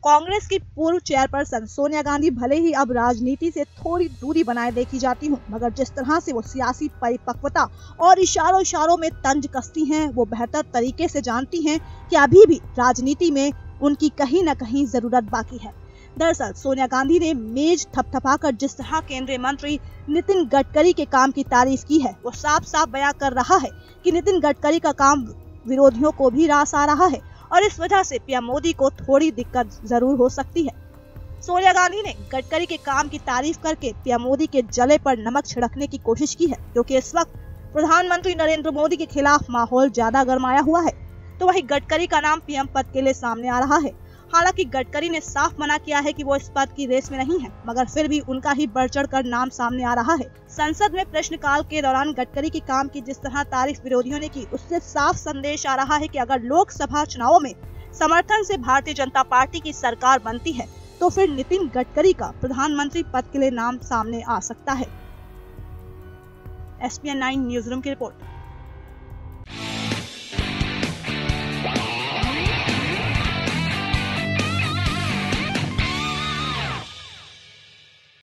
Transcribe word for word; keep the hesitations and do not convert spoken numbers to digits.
कांग्रेस की पूर्व चेयरपर्सन सोनिया गांधी भले ही अब राजनीति से थोड़ी दूरी बनाए देखी जाती हूँ, मगर जिस तरह से वो सियासी परिपक्वता और इशारों इशारों में तंज कसती हैं, वो बेहतर तरीके से जानती हैं कि अभी भी राजनीति में उनकी कहीं न कहीं जरूरत बाकी है। दरअसल सोनिया गांधी ने मेज थपथपाकर जिस तरह केंद्रीय मंत्री नितिन गडकरी के काम की तारीफ की है, वो साफ साफ बयां कर रहा है कि नितिन गडकरी का काम विरोधियों को भी रास आ रहा है और इस वजह से पीएम मोदी को थोड़ी दिक्कत जरूर हो सकती है। सोनिया गांधी ने गडकरी के काम की तारीफ करके पीएम मोदी के जले पर नमक छिड़कने की कोशिश की है, क्योंकि इस वक्त प्रधानमंत्री नरेंद्र मोदी के खिलाफ माहौल ज्यादा गरमाया हुआ है। तो वहीं गडकरी का नाम पीएम पद के लिए सामने आ रहा है। हालांकि गडकरी ने साफ मना किया है कि वो इस पद की रेस में नहीं है, मगर फिर भी उनका ही बढ़ चढ़ कर नाम सामने आ रहा है। संसद में प्रश्नकाल के दौरान गडकरी के काम की जिस तरह तारीफ विरोधियों ने की, उससे साफ संदेश आ रहा है कि अगर लोकसभा चुनावों में समर्थन से भारतीय जनता पार्टी की सरकार बनती है, तो फिर नितिन गडकरी का प्रधानमंत्री पद के लिए नाम सामने आ सकता है। S P N nine news room की रिपोर्ट।